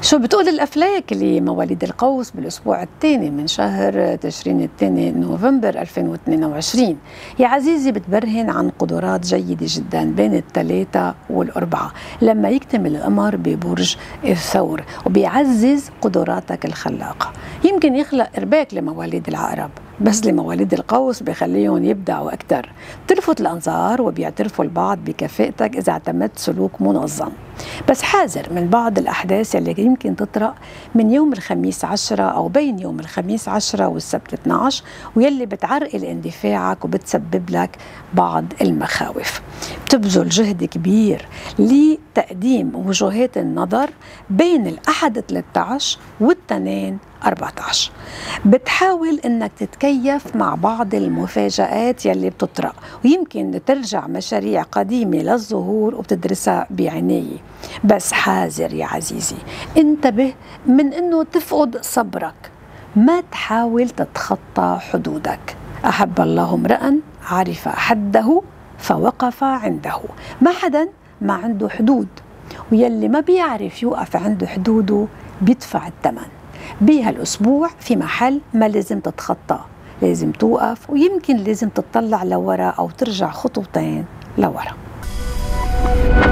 شو بتقول الأفلاك اللي مواليد القوس بالأسبوع الثاني من شهر تشرين الثاني نوفمبر 2022؟ يا عزيزي بتبرهن عن قدرات جيدة جدا بين الثلاثة والأربعة لما يكتمل القمر ببرج الثور، وبيعزز قدراتك الخلاقة. يمكن يخلق إرباك لمواليد العقرب، بس لمواليد القوس بيخليهم يبدعوا أكثر، بتلفت الأنظار وبيعترفوا البعض بكفاءتك إذا اعتمدت سلوك منظم. بس حاذر من بعض الأحداث اللي يمكن تطرأ من يوم الخميس 10 أو بين يوم الخميس 10 والسبت 12، واللي بتعرقل اندفاعك وبتسبب لك بعض المخاوف. بتبذل جهد كبير لتقديم وجهات النظر بين الأحد 13 والتنين 14. بتحاول انك تتكيف مع بعض المفاجآت يلي بتطرأ، ويمكن ترجع مشاريع قديمة للظهور وبتدرسها بعناية. بس حاذر يا عزيزي، انتبه من انه تفقد صبرك، ما تحاول تتخطى حدودك. أحب الله امرأ عرف حده فوقف عنده. ما حدا ما عنده حدود، ويلي ما بيعرف يوقف عنده حدوده بيدفع الثمن. بهالأسبوع في محل ما لازم تتخطاه، لازم توقف، ويمكن لازم تطلع لورا أو ترجع خطوتين لورا.